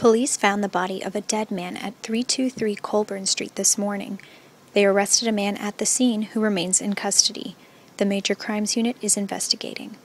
Police found the body of a dead man at 323 Colborne Street this morning. They arrested a man at the scene who remains in custody. The Major Crimes Unit is investigating.